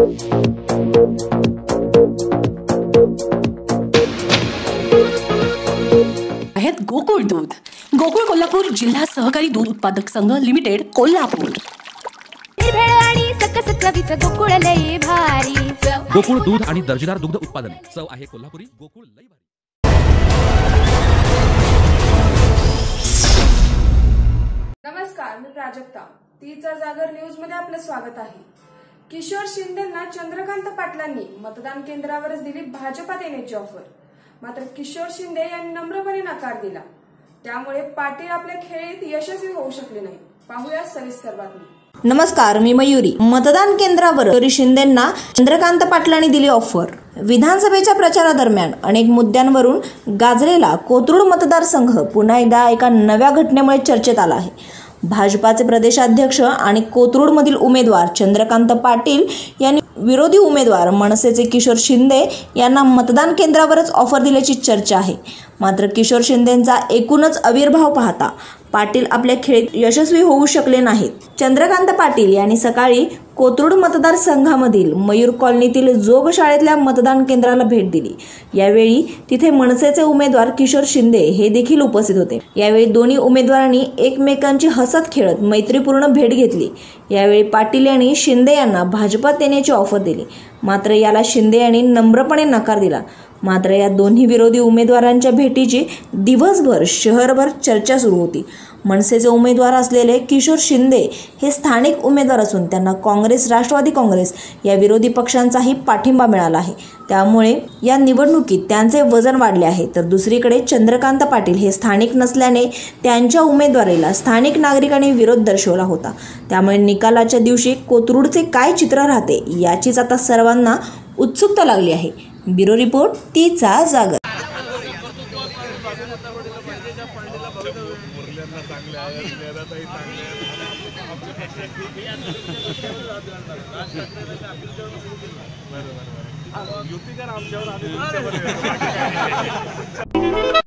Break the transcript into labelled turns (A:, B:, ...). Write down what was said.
A: आहेत गोकुळ दूध. गोकुळ कोल्हापूर जिल्हा सहकारी दूध उत्पादक संघ लिमिटेड कोल्हापूर.
B: गोकुळ दूध आणि दर्जेदार दुग्ध उत्पादन. चव आहे कोल्हापुरी. गोकुळ लई भारी.
C: नमस्कार, मी प्राजक्ता. तीचा जागर न्यूज मध्ये आपलं स्वागत आहे. किशोर शिंदेंना चंद्रकांत पाटलांनी मतदान केंद्रावरच दिली भाजपात येण्याची ऑफर. मात्र किशोर शिंदे यांनी नम्रपणे नकार दिला. त्यामुळे पाटील आपल्या खेळीत यशस्वी होऊ शकले नाही. पाहूया सविस्तर बातमी.
D: नमस्कार, मी मयुरी. मतदान केंद्रावर किशोर शिंदेंना चंद्रकांत पाटलांनी दिली ऑफर. विधानसभेच्या प्रचारादरम्यान अनेक मुद्द्यांवरून गाजलेला कोथरूड मतदारसंघ पुन्हा एकदा एका नव्या घटनेमुळे चर्चेत आला आहे. भाजपाचे प्रदेशाध्यक्ष आणि कोथरूडमधील उमेदवार चंद्रकांत पाटील यांनी विरोधी उमेदवार मनसेचे किशोर शिंदे यांना मतदान केंद्रावरच ऑफर दिल्याची चर्चा आहे. मात्र किशोर शिंदेंचा एकूणच आविर्भाव पाहता पाटील आपल्या खेळीत यशस्वी होऊ शकले नाहीत. चंद्रकांत पाटील यांनी सकाळी कोथरूड मतदारसंघामधील मयूर कॉलनीतील जोग शाळेतल्या मतदान केंद्राला भेट दिली. यावेळी तिथे मनसेचे उमेदवार किशोर शिंदे हे देखील उपस्थित होते. यावेळी दोन्ही उमेदवारांनी एकमेकांची हसत खेळत मैत्रीपूर्ण भेट घेतली. यावेळी पाटील यांनी शिंदे यांना भाजपात येण्याची ऑफर दिली. मात्र याला शिंदे यांनी नम्रपणे नकार दिला. मात्र या दोन्ही विरोधी उमेदवारांच्या भेटीची दिवसभर शहरभर चर्चा सुरू होती. मनसेचे उमेदवार असलेले किशोर शिंदे हे स्थानिक उमेदवार असून त्यांना काँग्रेस, राष्ट्रवादी काँग्रेस या विरोधी पक्षांचाही पाठिंबा मिळाला आहे. त्यामुळे या निवडणुकीत त्यांचे वजन वाढले आहे. तर दुसरीकडे चंद्रकांत पाटील हे स्थानिक नसल्याने त्यांच्या उमेदवारीला स्थानिक नागरिकांनी विरोध दर्शवला होता. त्यामुळे निकालाच्या दिवशी कोथरूडचे काय चित्र राहते याचीच आता सर्वांना उत्सुकता लागली आहे. ब्युरो रिपोर्ट, तीचा जागर.
E: युती कर आमच्यावर